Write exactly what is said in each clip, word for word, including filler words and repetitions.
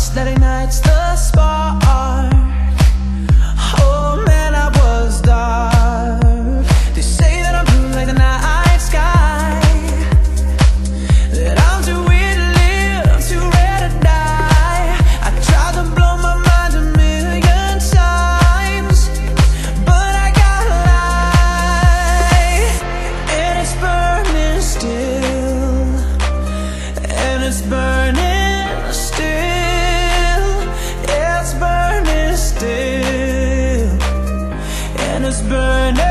that ignites the spark. Oh man, I was dark. They say that I'm blue like the night sky, that I'm too weird to live, too rare to die. I tried to blow my mind a million times, but I got light, and it's burning still, and it's burning still, it's burning still, and it's burning.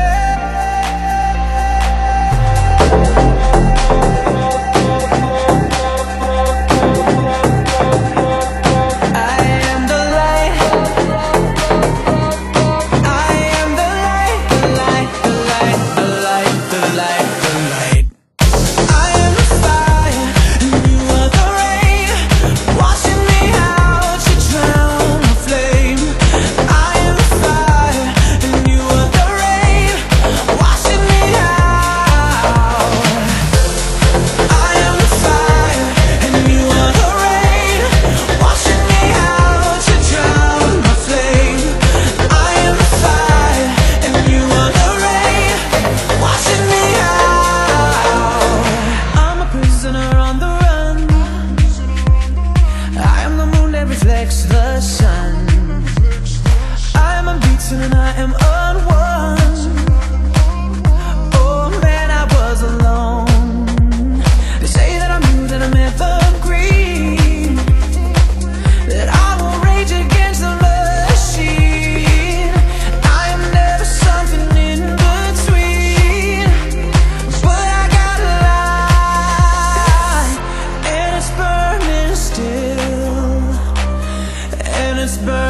Reflects the sun. I am unbeaten and I am unwon. Oh man, I was alone. They say that I'm new, that I'm evergreen, that I will rage against the machine. I am never something in between, but I got light, and it's burning still, and it's burning.